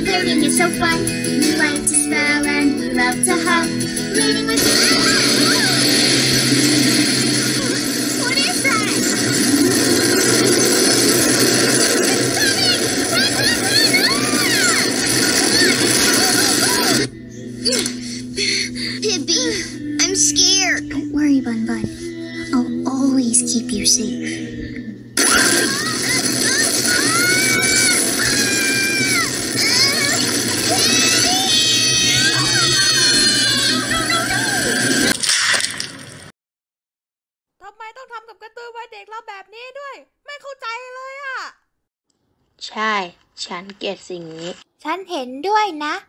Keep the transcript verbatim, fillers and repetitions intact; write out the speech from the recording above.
Learning is so fun. We like to spell and we love to hum. Reading with What is that? Pibby, I'm scared. Don't worry, Bun Bun. I'll always keep you safe. ทำไมต้องทำกับการ์ตูนวัยเด็กเราแบบนี้ด้วยไม่เข้าใจเลยอะใช่ฉันเกลียดสิ่งนี้ฉันเห็นด้วยนะ